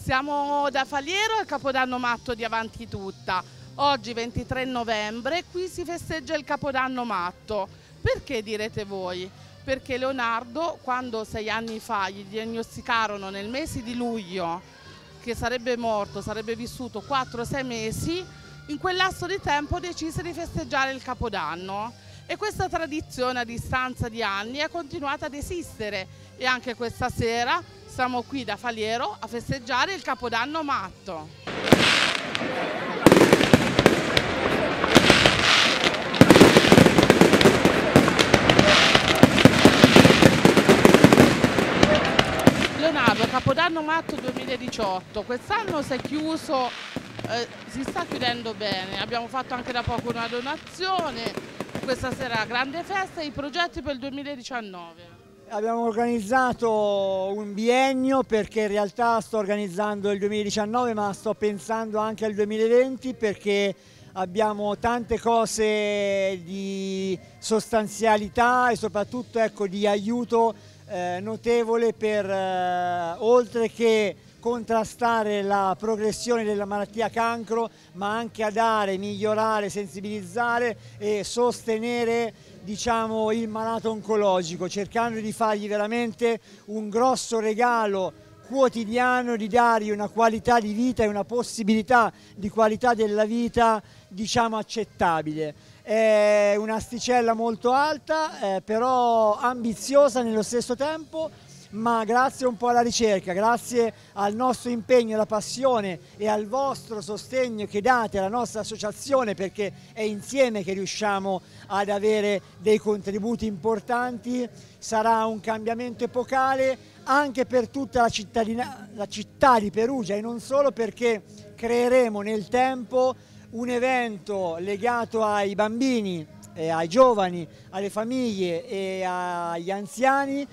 Siamo da Faliero al Capodanno Matto di Avanti Tutta. Oggi 23 novembre qui si festeggia il Capodanno Matto. Perché direte voi? Perché Leonardo, quando 6 anni fa gli diagnosticarono nel mese di luglio che sarebbe morto, sarebbe vissuto 4-6 mesi, in quel lasso di tempo decise di festeggiare il Capodanno. E questa tradizione a distanza di anni è continuata ad esistere e anche questa sera siamo qui da Faliero a festeggiare il Capodanno Matto. Leonardo, Capodanno Matto 2018, quest'anno si è chiuso, si sta chiudendo bene, abbiamo fatto anche da poco una donazione. Questa sera grande festa e i progetti per il 2019. Abbiamo organizzato un biennio perché in realtà sto organizzando il 2019 ma sto pensando anche al 2020 perché abbiamo tante cose di sostanzialità e soprattutto ecco, di aiuto notevole per oltre che contrastare la progressione della malattia cancro, ma anche a dare, migliorare, sensibilizzare e sostenere diciamo, il malato oncologico, cercando di fargli veramente un grosso regalo quotidiano, di dargli una qualità di vita e una possibilità di qualità della vita diciamo, accettabile. È un'asticella molto alta, però ambiziosa nello stesso tempo, ma grazie un po' alla ricerca, grazie al nostro impegno, alla passione e al vostro sostegno che date alla nostra associazione, perché è insieme che riusciamo ad avere dei contributi importanti, sarà un cambiamento epocale anche per tutta la città di Perugia e non solo, perché creeremo nel tempo un evento legato ai bambini, ai giovani, alle famiglie e agli anziani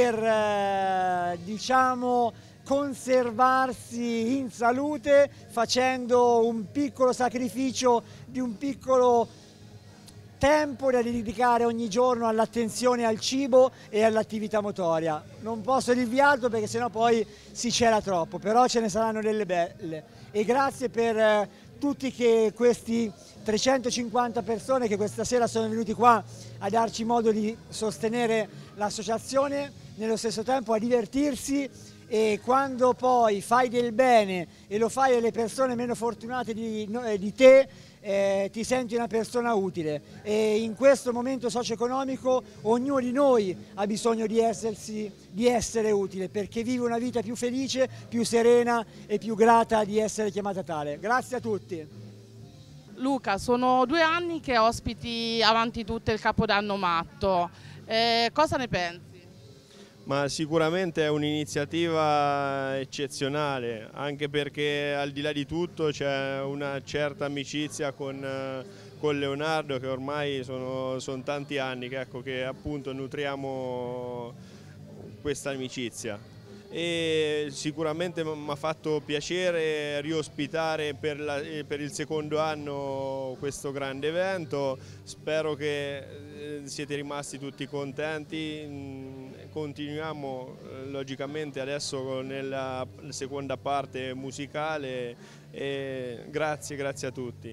per diciamo, conservarsi in salute facendo un piccolo sacrificio di un piccolo tempo da dedicare ogni giorno all'attenzione al cibo e all'attività motoria. Non posso dirvi altro perché sennò poi si cela troppo, però ce ne saranno delle belle. E grazie per tutti questi 350 persone che questa sera sono venuti qua a darci modo di sostenere l'associazione, nello stesso tempo a divertirsi, e quando poi fai del bene e lo fai alle persone meno fortunate di te, ti senti una persona utile, e in questo momento socio-economico ognuno di noi ha bisogno di essere utile, perché vive una vita più felice, più serena e più grata di essere chiamata tale. Grazie a tutti. Luca, sono 2 anni che ospiti Avanti Tutta il Capodanno Matto, cosa ne pensi? Ma sicuramente è un'iniziativa eccezionale, anche perché al di là di tutto c'è una certa amicizia con Leonardo, che ormai sono tanti anni che appunto nutriamo questa amicizia. E sicuramente mi ha fatto piacere riospitare per il secondo anno questo grande evento. Spero che siete rimasti tutti contenti. Continuiamo logicamente adesso nella seconda parte musicale e grazie a tutti.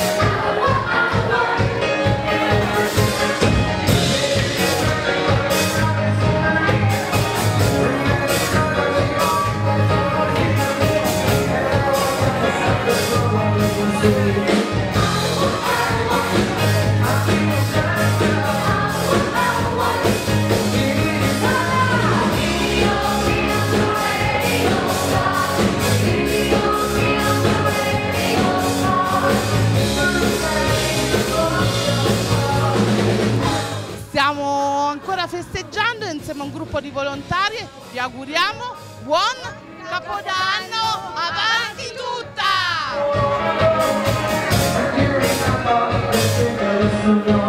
Stiamo ancora festeggiando insieme a un gruppo di volontari, vi auguriamo buon Capodanno, Avanti Tutta!